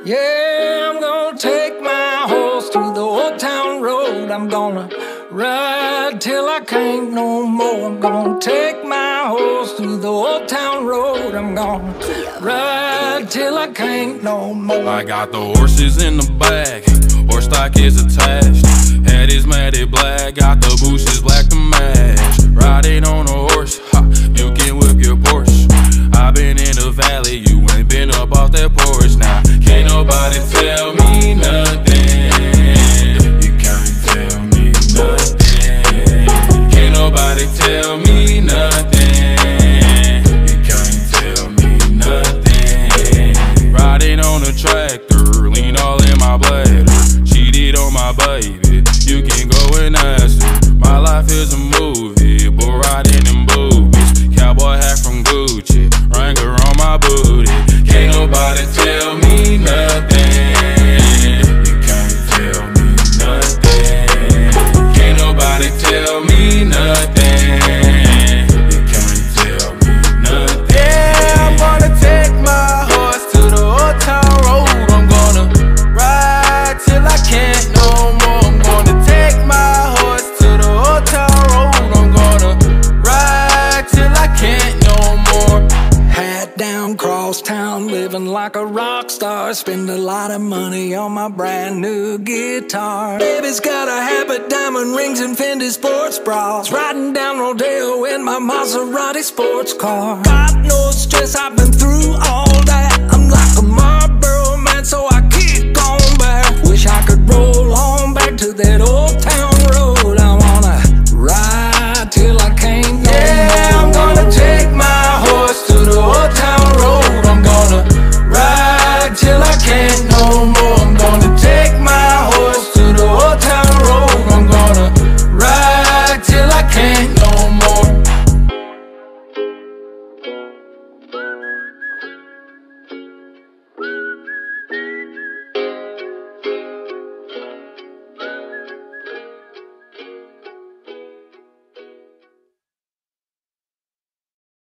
Yeah, I'm gonna take my horse to the old town road. I'm gonna ride till I can't no more. I'm gonna take my horse to the old town road. I'm gonna ride till I can't no more. I got the horses in the back, horse stock is attached. Head is matted black, got the bushes black to match. Riding on a horse, ha, you can whip your Porsche. I been in the valley, you ain't been up off that porch. Now, can't nobody tell me nothing. You can't tell me nothing. Can't nobody tell me nothing. You can't tell me nothing. Riding on a tractor, lean all in my bladder. Cheated on my baby, you can go and ask her. My life is a movie, bull riding in boobies. Cowboy hat from Gucci, Wrangler on my booty. Can't nobody tell me nothing. You can't tell me nothing. Can't nobody tell me nothing. You can't tell me nothing. Yeah, I'm gonna take my horse to the old town road. I'm gonna ride till I can't no more. I'm gonna take my horse to the old town road. I'm gonna ride till I can't no more. Hat down, cross town, living like a rock star. Spend a lot of money on my brand new guitar. Baby's got a habit, diamond rings and Fendi sports bras. Riding down Rodeo in my Maserati sports car. God knows stress I've been through all day.